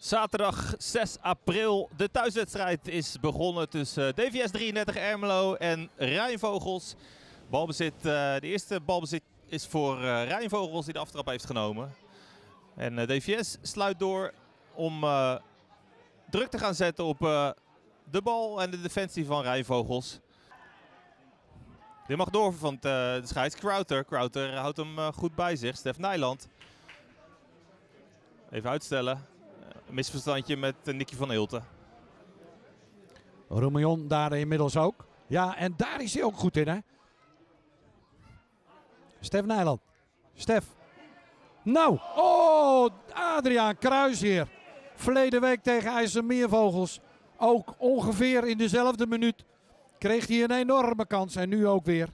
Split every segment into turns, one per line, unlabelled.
Zaterdag 6 april. De thuiswedstrijd is begonnen tussen DVS 33 Ermelo en Rijnvogels. Balbezit, de eerste balbezit is voor Rijnvogels die de aftrap heeft genomen. En DVS sluit door om druk te gaan zetten op de bal en de defensie van Rijnvogels. Dit mag door van de scheids Crowther. Crowther houdt hem goed bij zich. Stef Nijland. Even uitstellen. Een misverstandje met Nicky van Hilten.
Roemion daar inmiddels ook. Ja, en daar is hij ook goed in, hè. Stef Nijland. Stef. Nou, oh, Adriaan Kruisheer. Verleden week tegen IJsselmeervogels. Ook ongeveer in dezelfde minuut kreeg hij een enorme kans. En nu ook weer.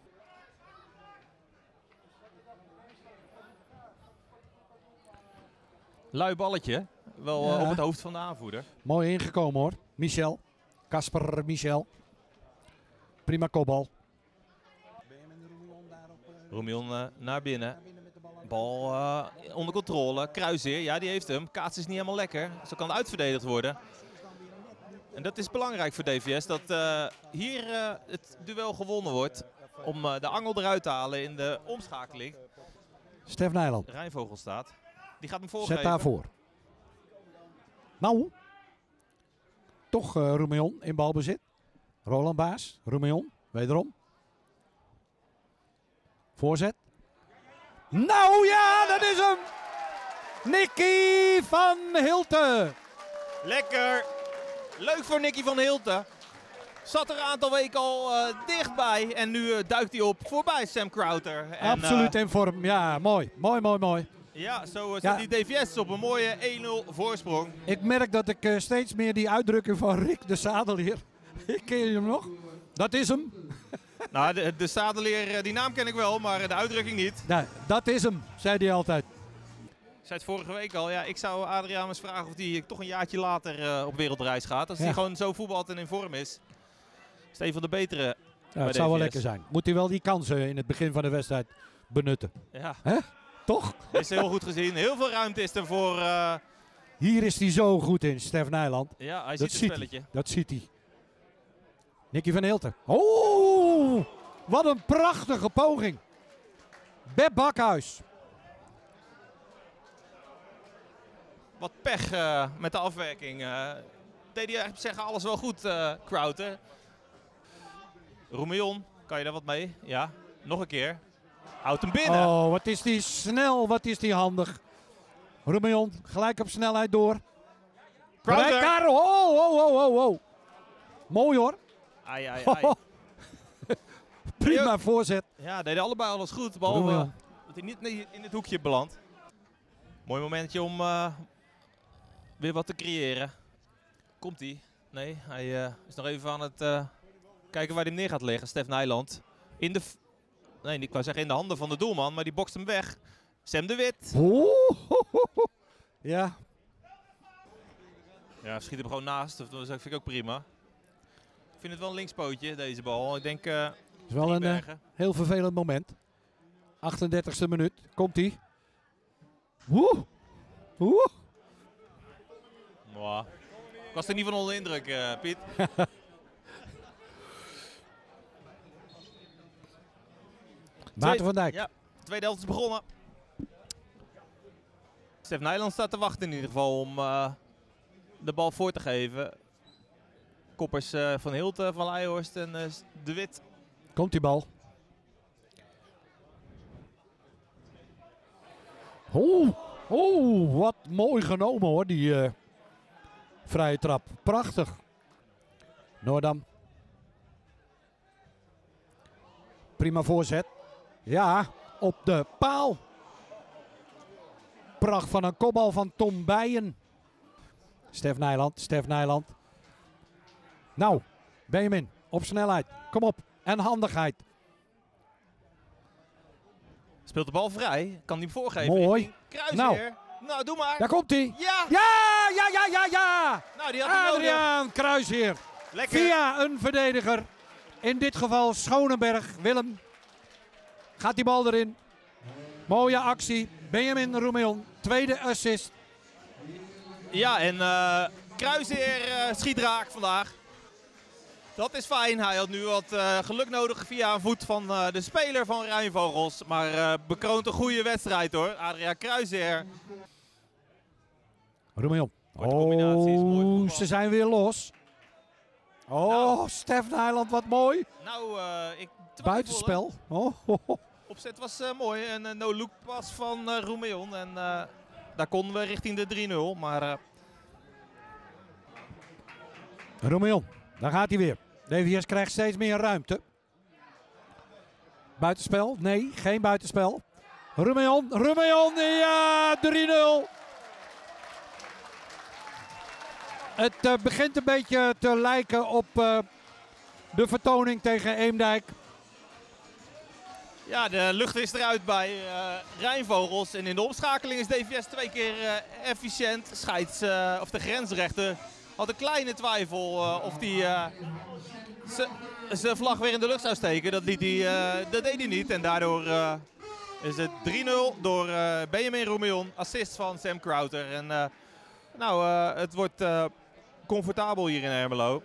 Lui balletje. Wel
Ja.
op het hoofd van de aanvoerder.
Mooi ingekomen hoor. Michel. Kasper Michel. Prima kopbal.
Roemion naar binnen. Bal onder controle. Kruisheer, ja die heeft hem. Kaats is niet helemaal lekker. Zo kan uitverdedigd worden. En dat is belangrijk voor DVS. Dat hier het duel gewonnen wordt. Om de angel eruit te halen in de omschakeling.
Stef Nijland.
Rijnvogel staat. Die gaat hem voorgeven.
Zet daarvoor. Nou. Toch Roemion in balbezit. Roland Baas. Roemion. Wederom. Voorzet. Nou ja, dat is hem. Nicky van Hilten.
Lekker. Leuk voor Nicky van Hilten. Zat er een aantal weken al dichtbij. En nu duikt hij op voorbij Sam Crowther. En,
Absoluut in vorm. Ja, mooi. Mooi, mooi, mooi.
Ja, zo
Ja.
zit die DVS op een mooie 1-0 voorsprong.
Ik merk dat ik steeds meer die uitdrukking van Rick de Zadelier. Ken je hem nog? Dat is hem.
Nou, de Zadelier, die naam ken ik wel, maar de uitdrukking niet.
Nee, dat is hem, zei hij altijd.
Ik zei het vorige week al, ja, ik zou Adriaan eens vragen of hij toch een jaartje later op wereldreis gaat. Als hij
Ja.
gewoon zo voetbalt en in vorm is. Is het een van de betere
Ja,
bij
het zou wel
DVS.
lekker zijn. Moet hij wel die kansen in het begin van de wedstrijd benutten.
Ja,
Toch?
is heel goed gezien. Heel veel ruimte is er voor...
Hier is hij zo goed in, Stef Nijland.
ja, hij
Dat
ziet het
ziet
spelletje.
hij. Dat ziet hij. Nicky van Hilten. Oh, wat een prachtige poging. Beb Bakhuis.
Wat pech met de afwerking. Deed hij eigenlijk zeggen alles wel goed, Crowther. Roemion, kan je daar wat mee? Ja, nog een keer. Houdt hem binnen.
Oh, wat is die snel, wat is die handig. Roemion, gelijk op snelheid door.
Crowther.
Rijkaard, oh. Mooi hoor.
Ai.
Prima voorzet.
Ja, deden allebei alles goed. Behalve
Roemion.
dat hij niet in het hoekje belandt. Mooi momentje om weer wat te creëren. Komt hij? Nee, hij is nog even aan het kijken waar hij hem neer gaat leggen. Stef Nijland. Nee, ik wou zeggen in de handen van de doelman, maar die bokst hem weg. Sam de Wit.
Ja,
Ja, schiet hem gewoon naast. Dat vind ik ook prima. Ik vind het wel een linkspootje, deze bal. Ik denk
is wel een
Driebergen.
heel vervelend moment. 38e minuut. Komt hij. Woe.
Mwah. Ik was er niet van onder de indruk, Piet.
Maarten van Dijk.
Ja, de tweede helft is begonnen. Stef Nijland staat te wachten in ieder geval om de bal voor te geven. Koppers van Hilten, van Leijhorst en de Wit.
Komt die bal. Wat mooi genomen hoor, die vrije trap. Prachtig. Noordam. Prima voorzet. Ja, op de paal. Pracht van een kopbal van Tom Bijen. Stef Nijland. Nou, Benjamin, op snelheid. Kom op. En handigheid.
Speelt de bal vrij. Kan hij hem voorgeven.
Mooi.
richting Kruisheer. Nou, doe maar.
Daar komt hij.
Ja!
Ja!
Nou, die had hij nodig.
Adriaan Kruisheer.
Lekker.
Via een verdediger. In dit geval Schonenberg. Willem. Gaat die bal erin. Mooie actie. Benjamin Roemion. Tweede assist.
Ja, en Kruiseer schiet raak vandaag. Dat is fijn. Hij had nu wat geluk nodig via een voet van de speler van Rijnvogels. Maar bekroont een goede wedstrijd hoor. Adriaan Kruiseer.
Roemion.
Korte combinatie is mooi voetbal.
Ze zijn weer los. Oh,
Nou.
Stef Nijland, wat mooi.
Nou, ik twijfel,
Buitenspel. Oh,
Opzet was mooi. Een no-look pas van Roemion. En daar konden we richting de 3-0. Maar
Roemion, daar gaat hij weer. DVS krijgt steeds meer ruimte. Buitenspel? Nee, geen buitenspel. Roemion, ja, 3-0. Het begint een beetje te lijken op de vertoning tegen Eemdijk.
ja, de lucht is eruit bij Rijnvogels. En in de omschakeling is DVS 2 keer efficiënt. Of de grensrechter had een kleine twijfel of hij zijn vlag weer in de lucht zou steken. Dat deed hij niet. En daardoor is het 3-0 door Benjamin Roemion. Assist van Sam Crowther. En het wordt comfortabel hier in Ermelo.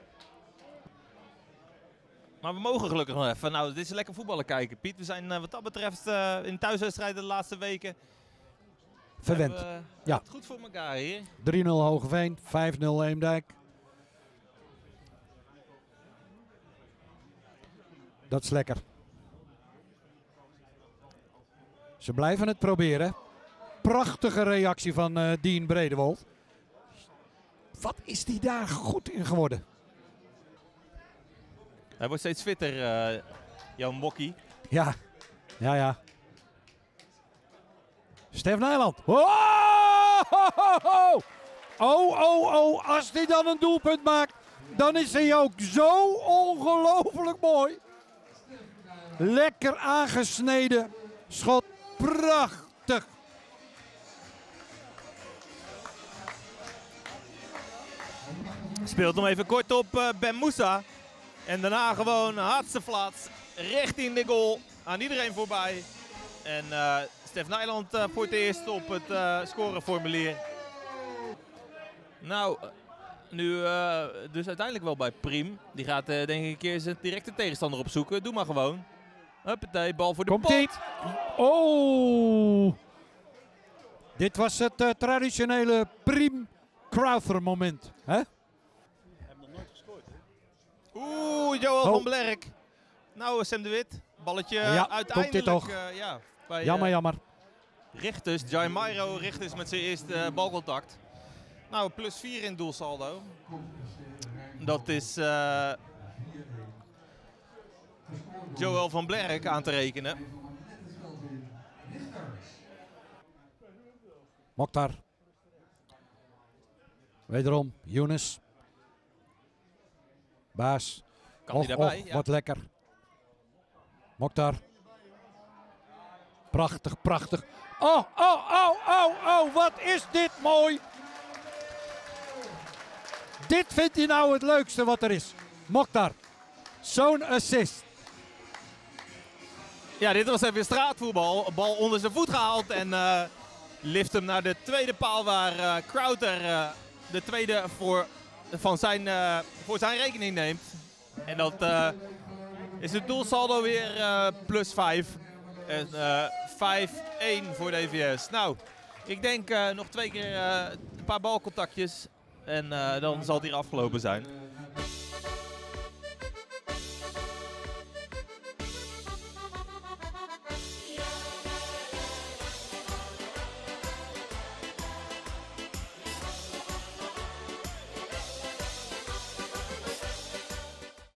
Maar we mogen gelukkig nog even. Nou, dit is lekker voetballen kijken, Piet. We zijn wat dat betreft in thuiswedstrijden de laatste weken
Verwend. Ja.
het goed voor elkaar hier.
3-0 Hogeveen, 5-0 Eemdijk. Dat is lekker. Ze blijven het proberen. Prachtige reactie van Dien Bredewold. Wat is die daar goed in geworden?
Hij wordt steeds fitter, Jan Mokkie.
Ja, ja. Stef Nijland. Oh, als hij dan een doelpunt maakt, dan is hij ook zo ongelooflijk mooi. Lekker aangesneden schot. Prachtig.
Speelt hem even kort op Ben Moussa. En daarna gewoon hartstikke richting de goal. Aan iedereen voorbij. En Stef Nijland voor het eerst op het scoreformulier. Nou, nu dus uiteindelijk wel bij Priem. Die gaat denk ik een keer zijn directe tegenstander opzoeken. Doe maar gewoon. Huppatee, bal voor de
Komt-ie.
pot.
Oh. Dit was het traditionele Priem Crowther moment. Hè?
Oeh, Johan van Blerk. Nou, Sam de Wit. Balletje uiteindelijk.
komt dit toch?
Bij,
Jammer.
Richters, Jaimiro Richters met zijn eerste balcontact. Nou, +4 in doelsaldo. Dat is Joël van Blerk aan te rekenen.
Mokhtar. Wederom, Younes. Baas.
Kan hij daarbij? Ja.
Wat lekker. Mokhtar. Prachtig. Oh, wat is dit mooi. Dit vindt hij nou het leukste wat er is. Mokhtar. Zo'n assist.
Ja, dit was even straatvoetbal. Bal onder zijn voet gehaald en lift hem naar de tweede paal waar Crowther de tweede voor zijn rekening neemt. En dat is het doelsaldo weer +5. En 5-1 voor de DVS. Nou, ik denk nog 2 keer een paar balcontactjes. En dan zal het hier afgelopen zijn.